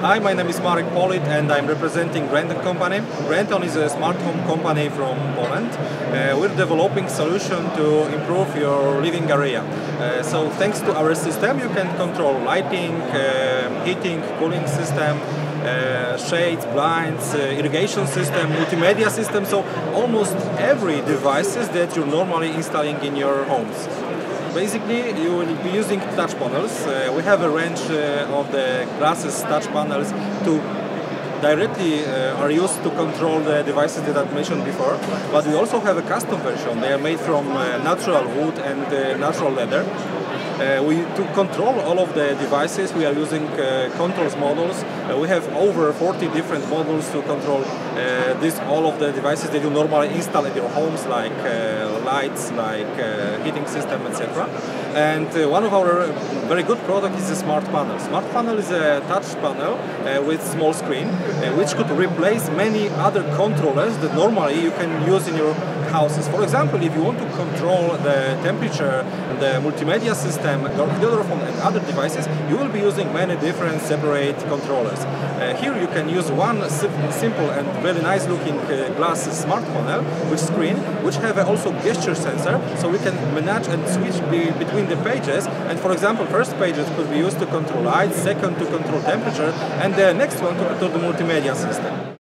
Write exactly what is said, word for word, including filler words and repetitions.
Hi, my name is Marek Polit and I'm representing Grenton company. Grenton is a smart home company from Poland. Uh, we're developing solution to improve your living area. Uh, so thanks to our system you can control lighting, uh, heating, cooling system, uh, shades, blinds, uh, irrigation system, multimedia system, so almost every devices that you're normally installing in your homes. Basically, you will be using touch panels. Uh, we have a range uh, of the glasses touch panels to directly uh, are used to control the devices that I mentioned before. But we also have a custom version. They are made from uh, natural wood and uh, natural leather. Uh, we, to control all of the devices, we are using uh, controls models. Uh, we have over forty different models to control uh, this, all of the devices that you normally install in your homes, like uh, lights, like uh, heating system, et cetera. And uh, one of our very good products is a smart panel. Smart panel is a touch panel uh, with small screen, uh, which could replace many other controllers that normally you can use in your houses. For example, if you want to control the temperature, the multimedia system, your phone and other devices, you will be using many different separate controllers. Uh, here you can use one simple and very nice looking uh, glass smart panel with screen, which have also gesture sensor, so we can manage and switch be between the pages. And for example, first pages could be used to control light, second to control temperature, and the next one to control the multimedia system.